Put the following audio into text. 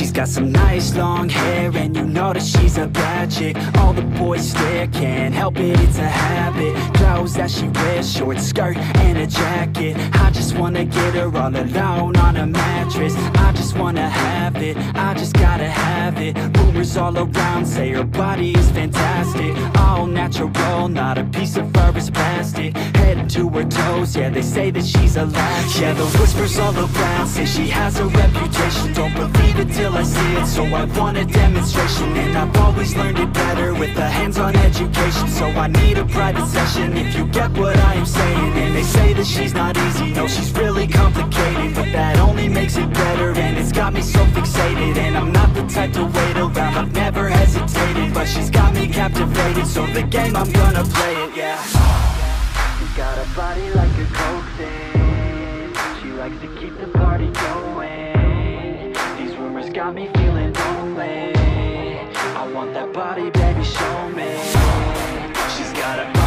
She's got some nice long hair, and you know that she's a bad chick. All the boys stare, can't help it, it's a habit. Clothes that she wears, short skirt and a jacket. I just wanna get her all alone on a mattress. I just wanna have it, I just gotta have it. Rumors all around say her body is fantastic. All natural, not a piece of fur is plastic. Head to her toes, yeah, they say that she's a latch. Yeah, the whispers all around say she has a reputation. Don't believe it till I see it, so I want a demonstration. And I've always learned it better with a hands-on education. So I need a private session if you get what I am saying. And they say that she's not easy, no, she's really complicated. But that only makes it better, and it's got me so fixated. And I'm not the type to wait around, I've never hesitated. But she's got me captivated, so the game, I'm gonna play it, yeah. She's got a body like a coke thing. She likes to keep the party going. These rumors got me feeling lonely. I want that body, baby, show me. She's got a